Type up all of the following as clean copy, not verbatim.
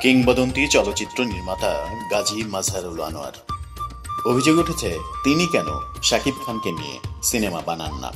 কিংবদন্তি চলচ্চিত্র নির্মাতা গাজী মাজহারুল আনোয়ার। অভিযোগ উঠেছে তিনি কেন শাকিব খানকে নিয়ে সিনেমা বানান না।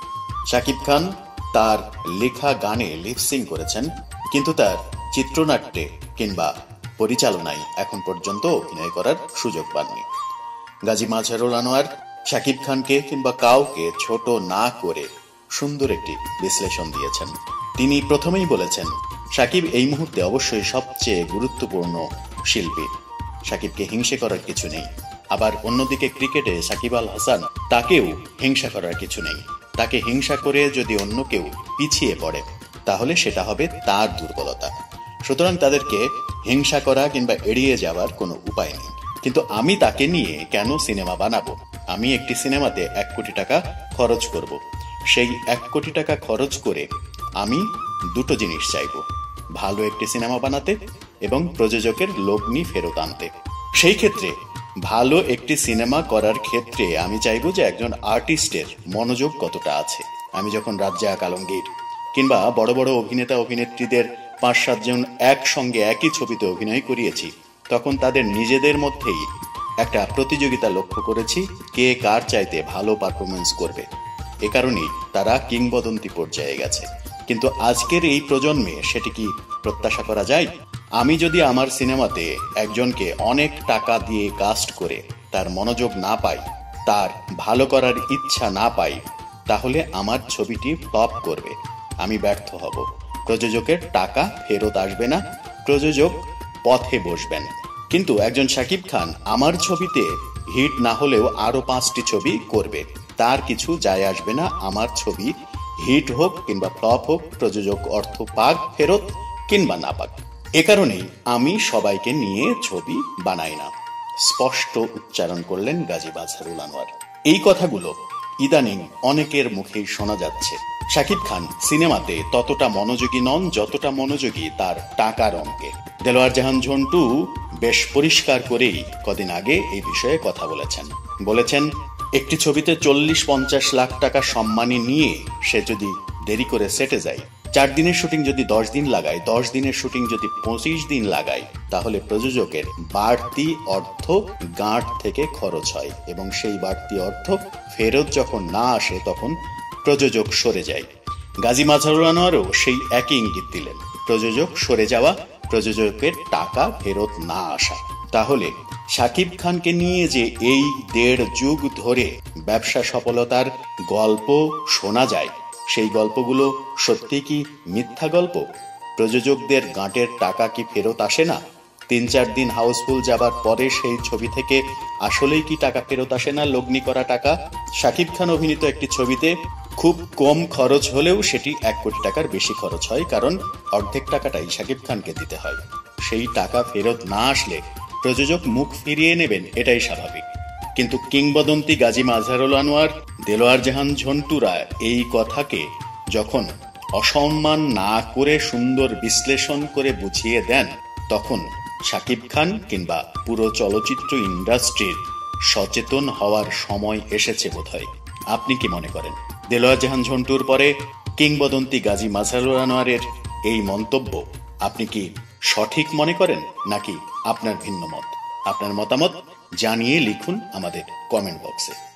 শাকিব খান তার লেখা গানে লিপসিং করেছেন, কিন্তু তার চিত্রনাট্যে কিংবা পরিচালনায় এখন পর্যন্ত অভিনয় করার সুযোগ পাননি। গাজী মাজহারুল আনোয়ার শাকিব খানকে কিংবা কাউকে ছোট না করে সুন্দর একটি বিশ্লেষণ দিয়েছেন। তিনি প্রথমেই বলেছেন, শাকিব এই মুহূর্তে অবশ্যই সবচেয়ে গুরুত্বপূর্ণ শিল্পী, শাকিবকে হিংসে করার কিছু নেই। আবার অন্যদিকে ক্রিকেটে সাকিব আল হাসান, তাকেও হিংসা করার কিছু নেই। তাকে হিংসা করে যদি অন্য কেউ পিছিয়ে পড়ে তাহলে সেটা হবে তার দুর্বলতা। সুতরাং তাদেরকে হিংসা করা কিংবা এড়িয়ে যাওয়ার কোনো উপায় নেই। কিন্তু আমি তাকে নিয়ে কেন সিনেমা বানাবো? আমি একটি সিনেমাতে 1 কোটি টাকা খরচ করব। সেই 1 কোটি টাকা খরচ করে আমি দুটো জিনিস চাইব, ভালো একটি সিনেমা বানাতে এবং প্রযোজকের লগ্নি ফেরত আনতে। সেই ক্ষেত্রে ভালো একটি সিনেমা করার ক্ষেত্রে আমি চাইব যে একজন আর্টিস্টের মনোযোগ কতটা আছে। আমি যখন রাজ্জাক, আলমগীর কিংবা বড় বড় অভিনেতা অভিনেত্রীদের 5-7 জন একসঙ্গে একই ছবিতে অভিনয় করিয়েছি, তখন তাদের নিজেদের মধ্যেই একটা প্রতিযোগিতা লক্ষ্য করেছি, কে কার চাইতে ভালো পারফরমেন্স করবে। এ কারণেই তারা কিংবদন্তি পর্যায়ে গেছে। কিন্তু আজকের এই প্রজন্মে সেটি কি প্রত্যাশা করা যায়? আমি যদি আমার সিনেমাতে একজনকে অনেক টাকা দিয়ে কাস্ট করে তার মনোযোগ না পাই, তার ভালো করার ইচ্ছা না পাই, তাহলে আমার ছবিটি ফ্লপ করবে, আমি ব্যর্থ হব। প্রযোজকের টাকা ফেরত আসবে না, প্রযোজক পথে বসবেন। কিন্তু একজন শাকিব খান আমার ছবিতে হিট না হলেও আরো 5টি ছবি করবে, তার কিছু যায় আসবে না। আমার ছবি হিট হোক কিংবা ফ্লপ হোক, প্রযোজক অর্থ পাক ফেরত কিংবা না পাক। এ কারণেই আমি সবাইকে নিয়ে ছবি বানাই না, স্পষ্ট উচ্চারণ করলেন গাজী মাজহারুল আনোয়ার। এই কথাগুলো ইদানিং অনেকের মুখেই শোনা যাচ্ছে। শাকিব খান সিনেমাতে ততটা মনোযোগী নন যতটা মনোযোগী তার টাকার অঙ্কে। দেলোয়ার জাহান ঝন্টু বেশ পরিষ্কার করেই কদিন আগে এই বিষয়ে কথা বলেছেন একটি ছবিতে 40-50 লাখ টাকা সম্মানী নিয়ে সে যদি দেরি করে সেটে যায়, 4 দিনের শুটিং যদি 10 দিন লাগায়, 10 দিনের শুটিং যদি 25 দিন লাগায়, তাহলে প্রযোজকের বাড়তি অর্থ গাঁট থেকে খরচ হয় এবং সেই বাড়তি অর্থ ফেরত যখন না আসে তখন প্রযোজক সরে যায়। গাজী মাজহারুল আনোয়ারও সেই একই ইঙ্গিত দিলেন, প্রযোজক সরে যাওয়া, প্রযোজকের টাকা ফেরত না আসা। তাহলে শাকিব খানকে নিয়ে যে এই 1.5 যুগ ধরে ব্যবসা সফলতার গল্প শোনা যায়, সেই গল্পগুলো সত্যি কি মিথ্যা গল্প? প্রযোজকদের গাঁটের টাকা কি ফেরত আসে না? 3-4 দিন হাউসফুল যাবার পরে সেই ছবি থেকে আসলেই কি টাকা ফেরত আসে না, লগ্নি করা টাকা? শাকিব খান অভিনীত একটি ছবিতে খুব কম খরচ হলেও সেটি 1 কোটি টাকার বেশি খরচ হয়, কারণ অর্ধেক টাকাটাই শাকিব খানকে দিতে হয়। সেই টাকা ফেরত না আসলে প্রযোজক মুখ ফিরিয়ে নেবেন, এটাই স্বাভাবিক। কিন্তু কিংবদন্তি গাজী মাজহারুল আনোয়ার, দেলোয়ার জাহান ঝন্টুরা এই কথাকে যখন অসম্মান না করে সুন্দর বিশ্লেষণ করে বুঝিয়ে দেন, তখন শাকিব খান কিংবা পুরো চলচ্চিত্র ইন্ডাস্ট্রির সচেতন হওয়ার সময় এসেছে বোধহয়। আপনি কি মনে করেন? দেলোয়ার জাহান ঝন্টুর পরে কিংবদন্তি গাজী মাজহারুল আনোয়ারের এই মন্তব্য আপনি কি সঠিক মনে করেন, নাকি আপনার ভিন্ন মত? আপনার মতামত জানিয়ে লিখুন আমাদের কমেন্ট বক্সে।